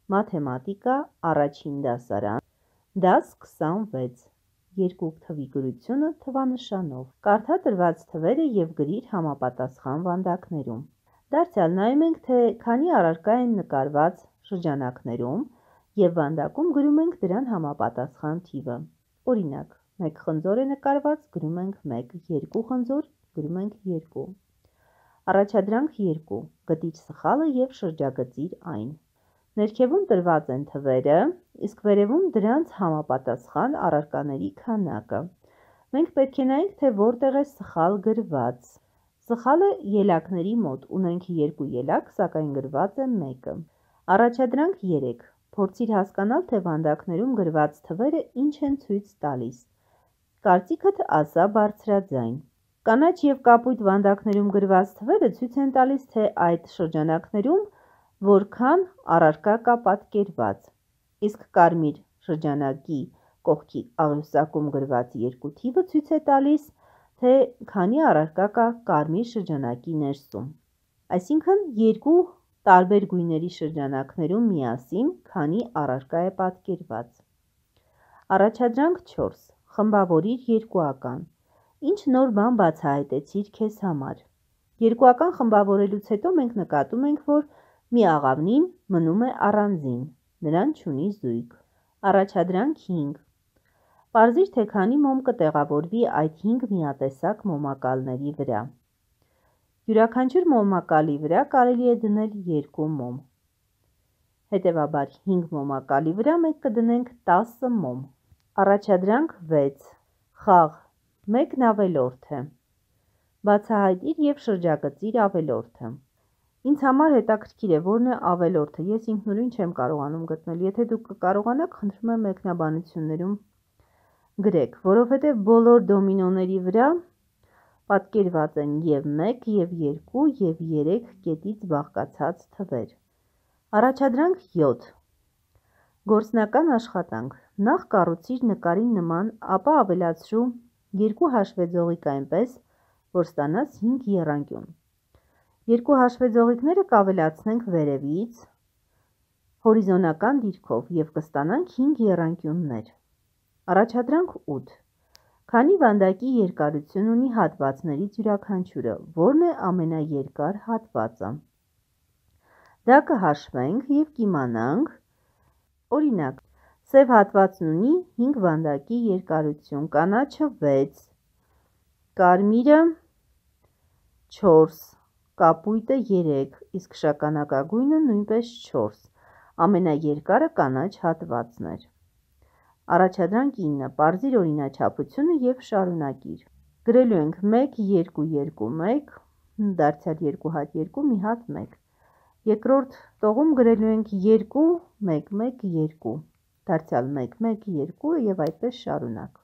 Մաթեմատիկա առաջին դասարան, դաս 26, երկուք թվի գրությունը թվանշանով, կարդա տրված թվերը և գրիր համապատասխան վանդակներում։ Դարձյալ նայում ենք, թե քանի առարկա են նկարված շրջանակներում և վանդակում գրում ենք դրան համապատասխան թիվը։ Օրինակ, 1 խնձոր է նկարված, գրում ենք 1, 2 խնձոր, գրում ենք 2։ Առաջադրանք 2, գտիր սխալը և շրջագծիր այն։ Ներքևում տրված են թվերը, իսկ վերևում դրանց համապատասխան առարկաների քանակը։ Մենք պետք է նայենք, թե որտեղ է սխալ գրված։ Սխալը ելակների մոտ, ունենք 2 ելակ, սակայն գրված է 1։ Առաջադրանք 3, փորձիր հասկանալ, թե վանդակներում գրված թվերը ինչ են ցույց տալիս։ Կարծիքդ ասա բարձրաձայն։ Կանաչ և կապույտ վանդակներում գրված թվերը ցույց են տալիս, թե այդ շրջանակներում որքան առարկա կա պատկերված, իսկ կարմիր շրջանակի կողքի աղյուսակում գրված 2 թիվը ցույց է տալիս, թե քանի առարկա կա կարմիր շրջանակի ներսում։ Այսինքն, երկու տարբեր գույների շրջանակներում միասին քանի առարկա է պատկերված։ Առաջադրանք 4, խմբավորիր երկուական։ Ինչ նոր բան բացահայտեցիր քեզ համար։ Երկուական խմբավորելուց հետո մենք նկատում ենք, որ մի աղավնին մնում է առանձին, նրան չունի զույգ։ Առաջադրանք 5, պարզիր, թե քանի մոմ կտեղավորվի այդ 5 միատեսակ մոմակալների վրա։ Յուրաքանչյուր մոմակալի վրա կարելի է դնել 2 մոմ։ Հետևաբար 5 մոմակալի վրա մենք կդնենք 10 մոմ։ Առաջադրանք 6, խաղ, մեկն ավելորդ է։ Բացահայտիր և շրջագծիր ավելորդը։ Ինձ համար հետաքրքիր է, որն է ավելորդը, ես ինքնուրույն չեմ կարողանում գտնել, եթե դուք կկարողանաք, խնդրում եմ մեկնաբանություններում գրեք, որովհետև բոլոր դոմինոների վրա պատկերված են և 1, և 2, և 3 կետից բաղկացած թվեր։ Առաջադրանք 7, գործնական աշխատանք, նախ կառուցիր նկարի նման, ապա ավելացրու 2 հաշվեձողիկ այնպես, որ ստանաս 5 եռանկյուն։ 2 հաշվեձողիկները կավելացնենք վերևից, հորիզոնական դիրքով և կստանանք 5 եռանկյուններ։ Առաջադրանք 8, քանի վանդակի երկարություն ունի հատվածներից յուրաքանչյուրը, որն է ամենաերկար հատվածը։ Դա կհաշվենք և կիմանանք, օրինակ, սև հատվածն ունի 5 վանդակի երկարություն, կանաչը 6, կարմիրը 4, կապույտը 3, իսկ շագանակագույնը նույնպես 4, ամենաերկարը կանաչ հատվածն էր։ Առաջադրանք 9, պարզիր օրինաչափությունը և շարունակիր։ Գրելու ենք 1, 2, 2, 1, դարձյալ 2 հատ 2, մի հատ 1։ Երկրորդ տողում գրելու ենք 2, 1, 1, 2, դարձյալ 1, 1, 2 և այդպես շարունակ։